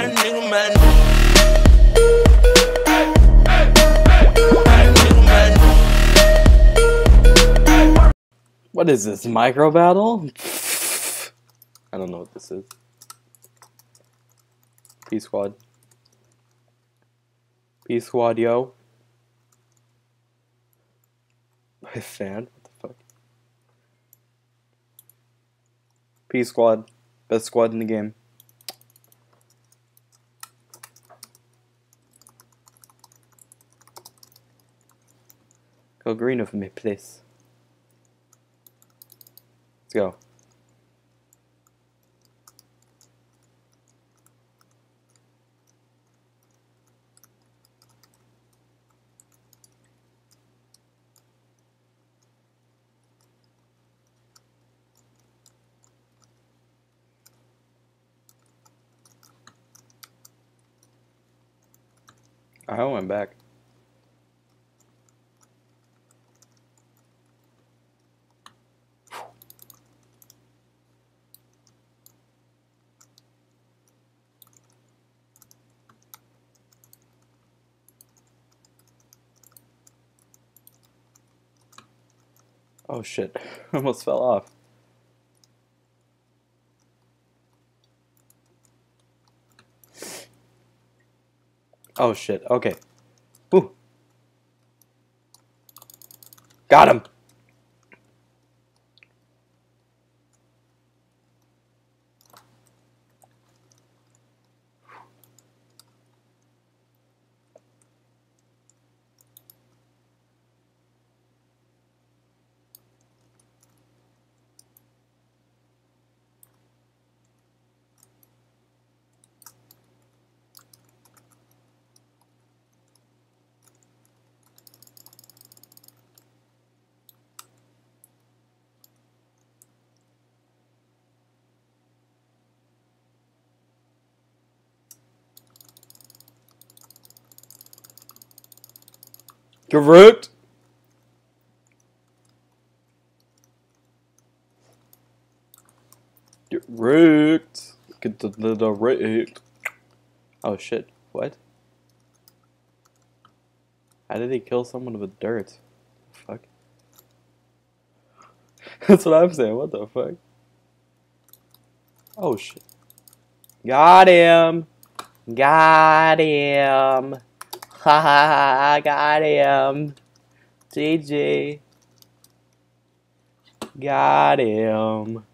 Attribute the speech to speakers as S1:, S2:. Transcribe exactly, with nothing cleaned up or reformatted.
S1: nigga man.
S2: What is this, micro battle? I don't know what this is. P squad. P squad, yo. My fan? What the fuck? P squad. Best squad in the game. Go green with me, please. Let's go. I went back. Oh shit, almost fell off. Oh shit, okay. Ooh. Got him! Correct. Get wrecked. Get the, the, the wrecked. Oh shit. What? How did he kill someone with dirt? Fuck. That's what I'm saying. What the fuck? Oh shit. Got him. Got him. Ha ha ha. Got him. G G. Got him.